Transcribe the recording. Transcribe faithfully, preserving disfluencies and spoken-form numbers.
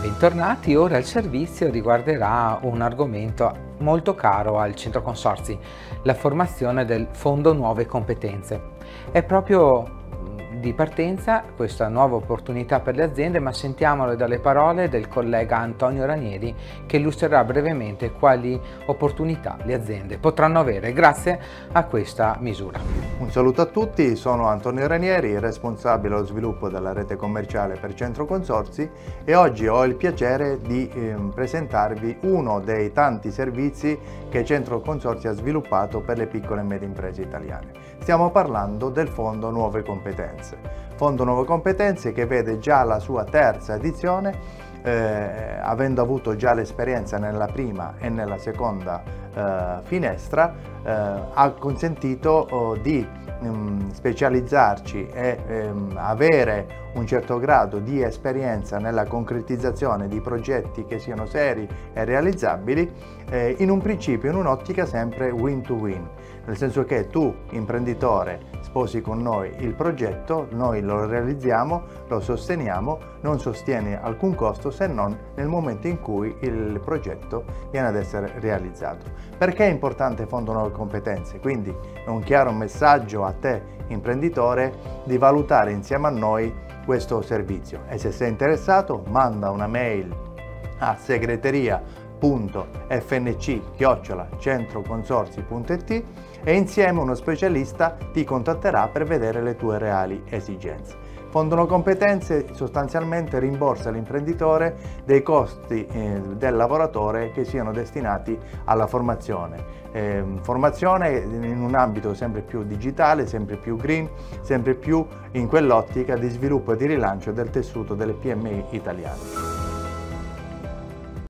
Bentornati, ora il servizio riguarderà un argomento molto caro al Centro Consorzi, la formazione del Fondo Nuove Competenze. È proprio di partenza questa nuova opportunità per le aziende, ma sentiamolo dalle parole del collega Antonio Ranieri che illustrerà brevemente quali opportunità le aziende potranno avere grazie a questa misura. Un saluto a tutti, sono Antonio Ranieri, responsabile dello sviluppo della rete commerciale per Centro Consorzi, e oggi ho il piacere di eh, presentarvi uno dei tanti servizi che Centro Consorzi ha sviluppato per le piccole e medie imprese italiane. Stiamo parlando del Fondo Nuove Competenze. Fondo Nuove Competenze che vede già la sua terza edizione, eh, avendo avuto già l'esperienza nella prima e nella seconda eh, finestra, eh, ha consentito oh, di um, specializzarci e um, avere un certo grado di esperienza nella concretizzazione di progetti che siano seri e realizzabili, eh, in un principio, in un'ottica sempre win to win, nel senso che tu, imprenditore, sposi con noi il progetto, noi lo realizziamo, lo sosteniamo, non sostieni alcun costo se non nel momento in cui il progetto viene ad essere realizzato. Perché è importante Fondo Nuove Competenze? Quindi è un chiaro messaggio a te, imprenditore, di valutare insieme a noi questo servizio, e se sei interessato manda una mail a segreteria punto f n c chiocciola centroconsorzi punto i t e insieme uno specialista ti contatterà per vedere le tue reali esigenze. Fondo Nuove Competenze sostanzialmente rimborsa l'imprenditore dei costi eh, del lavoratore che siano destinati alla formazione. Eh, formazione in un ambito sempre più digitale, sempre più green, sempre più in quell'ottica di sviluppo e di rilancio del tessuto delle P M I italiane.